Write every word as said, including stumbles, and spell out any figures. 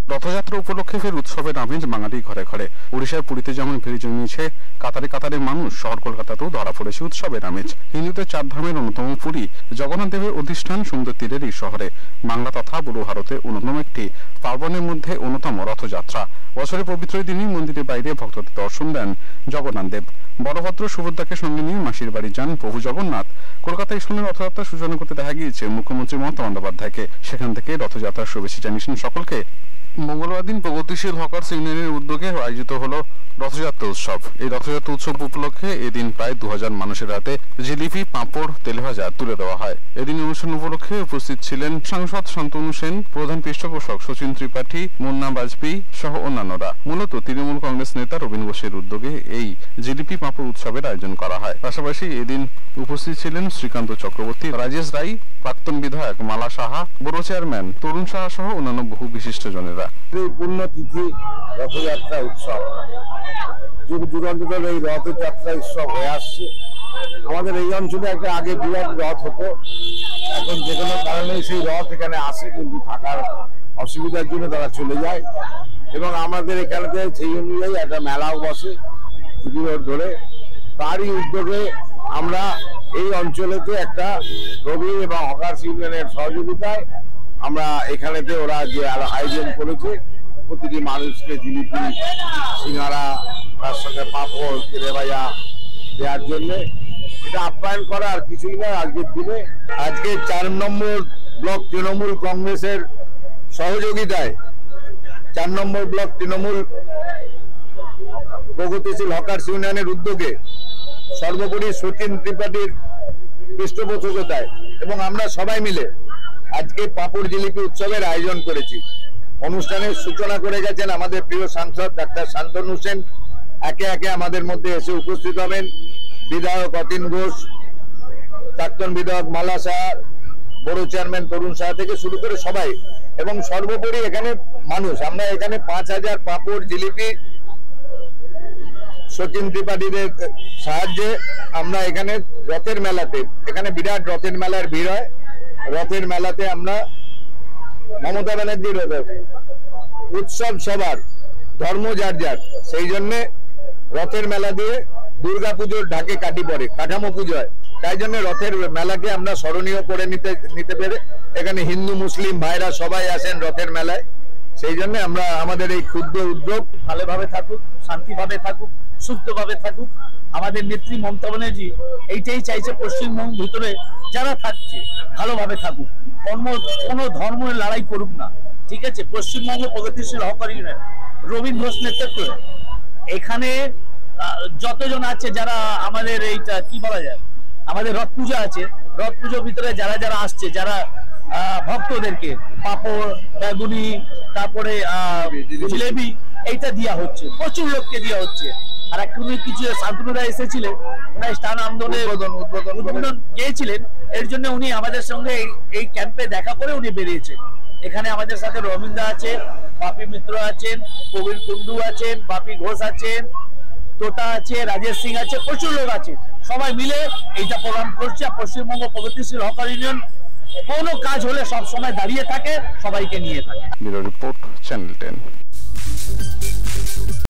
রথযাত্রা উপলক্ষে ফের উৎসবের আমেজ বাঙালি ঘরে ঘরে। উড়িষ্যার পুরীতে যেমন ভিড় জমিয়েছে, কাতারে কাতারে মানুষ, শহর কলকাতাতেও ধরা পড়েছে উৎসবের আমেজ। হিন্দুদের চার ধামের অন্যতম পুরী জগন্নাথ দেবের অধিষ্ঠান সমুদ্র তীরের এই শহরে বাংলা তথা বুড়ো ভারতে অন্যতম একটি পার্বণের মধ্যে অন্যতম রথযাত্রা। বছরের পবিত্র দিনই মন্দিরের বাইরে ভক্তদের দর্শন দেন জগন্নাথ দেব। বলভদ্র সুভদ্রাকে সঙ্গে নিয়ে মাসির বাড়ি যান প্রভু জগন্নাথ। কলকাতায় ইস্কনের রথযাত্রার সূচনা করতে দেখা গিয়েছে মুখ্যমন্ত্রী মমতা বন্দ্যোপাধ্যায়কে। সেখান থেকে রথযাত্রার শুভেচ্ছা জানিয়েছেন সকলকে। মঙ্গলবার দিন প্রগতিশীল হকার্স ইউনিয়নের উদ্যোগে আয়োজিত হলো রথযাত্রা উৎসব। এই রথযাত্রা উৎসব উপলক্ষে এদিন প্রায় দু হাজার মানুষের হাতে জিলিপি, পাঁপড়, তেলেভাজা তুলে দেওয়া হয়। এদিন অনুষ্ঠান উপলক্ষে উপস্থিত ছিলেন সাংসদ শান্তনু সেন, প্রধান পৃষ্ঠপোষক সচিন ত্রিপাঠী, মুন্না বাজপেয়ী সহ অন্যান্যরা। মূলত তৃণমূল কংগ্রেস নেতা রবীন ঘোষের উদ্যোগে এই জিলিপি পাঁপড় উৎসবের আয়োজন করা হয়। পাশাপাশি এদিন উপস্থিত ছিলেন শ্রীকান্ত চক্রবর্তী, রাজেশ রাই, প্রাক্তন বিধায়ক মালা সাহা, বড় চেয়ারম্যান তরুণ সাহা সহ অন্যান্য বহু বিশিষ্ট জনেরা। পুণ্যতিথি রথযাত্রা উৎসব যুগ যুগান্ত ধরে এই রথযাত্রা উৎসব হয়ে আসছে। আমাদের এই অঞ্চলে একটা আগে বিরাট রথ হতো, এখন যে কোনো কারণে সেই রথ এখানে আসে, কিন্তু থাকার অসুবিধার জন্য তারা চলে যায়। এবং আমাদের এখানে সেই অনুযায়ী একটা মেলাও বসে দুদিন ধরে। তারই উদ্যোগে আমরা এই অঞ্চলেতে একটা রবীন এবং হকার্স ইউনিয়নের সহযোগিতায় আমরা এখানেতে ওরা যে আয়োজন করেছে প্রতিটি মানুষকে জিলিপি, সিঙ্গারা, তার সঙ্গে পাঁপড়, তেলেভাজা দেওয়ার জন্য এটা আপ্যায়ন করা আর কিছুই নয়। আজকের দিনে আজকে চার নম্বর ব্লক তৃণমূল কংগ্রেসের সহযোগিতায় চার নম্বর ব্লক তৃণমূল প্রগতিশীল হকার্স ইউনিয়নের উদ্যোগে সর্বোপরি সচিন ত্রিপাঠীর পৃষ্ঠপোষকতায় এবং আমরা সবাই মিলে আজকে পাঁপড় জিলিপি উৎসবের আয়োজন করেছি। অনুষ্ঠানের সূচনা করে গেছেন আমাদের প্রিয় সাংসদ ডাক্তার শান্তনু সেন। একে একে আমাদের মধ্যে এসে উপস্থিত হবেন বিধায়ক অতীন ঘোষ, প্রাক্তন বিধায়ক মালা সাহা, বড় চেয়ারম্যান তরুণ সাহা থেকে শুরু করে সবাই। এবং সর্বোপরি এখানে মানুষ, আমরা এখানে পাঁচ হাজার পাঁপড় জিলিপি সচিন ত্রিপাঠীদের সাহায্যে আমরা এখানে রথের মেলাতে, এখানে বিরাট রথের মেলার ভিড় হয়। রথের মেলাতে আমরা মমতা ব্যানার্জির উৎসব সবার, ধর্ম যার যার, সেই জন্যে রথের মেলা দিয়ে দুর্গা পুজোর ঢাকে কাটি পড়ে, কাঠামো পুজো হয়। তাই জন্য রথের মেলাকে আমরা স্মরণীয় করে নিতে নিতে পেরে এখানে হিন্দু মুসলিম ভাইরা সবাই আসেন রথের মেলায়। সেই জন্য আমরা আমাদের এই ক্ষুদ্র উদ্যোগ ভালোভাবে থাকুক, শান্তিভাবে থাকুক, সুস্থভাবে থাকুক। আমাদের নেত্রী মমতা ব্যানার্জি এইটাই চাইছে, পশ্চিমবঙ্গ ভিতরে যারা থাকছে ভালোভাবে থাকুক, কর্ম কোনো ধর্মের লড়াই করুক না, ঠিক আছে। পশ্চিমবঙ্গ প্রগতিশীল হকার ইউনিয়ন রবীন ঘোষ নেতৃত্বে এখানে যতজন আছে যারা আমাদের এইটা কি বলা যায়, আমাদের রথ পূজা আছে, রথ পুজোর ভিতরে যারা যারা আসছে, যারা ভক্তদেরকে পাঁপড়, বেগুনি, তারপরে জিলেবি এইটা দেওয়া হচ্ছে, প্রচুর লোককে দেওয়া হচ্ছে। আর একটু কিছু শান্তনুরা এসেছিলেন, ওনার স্থান আন্দোলনে উদ্বোধন গিয়েছিলেন, এর জন্য উনি আমাদের সঙ্গে এই ক্যাম্পে দেখা করে উনি বেরিয়েছেন। এখানে আমাদের সাথে রবীন্দ্র আছেন, বাপি মিত্র আছেন, কবির কুন্ডু আছেন, বাপি ঘোষ আছেন, তোতা আছে, রাজেশ সিং আছে, প্রচুর লোক আছে। সবাই মিলে এইটা প্রোগ্রাম করছে। পশ্চিমবঙ্গ প্রগতিশীল হকার ইউনিয়ন কোনো কাজ হলে সব সময় দাঁড়িয়ে থাকে, সবাইকে নিয়ে থাকে। Bureau report, channel ten.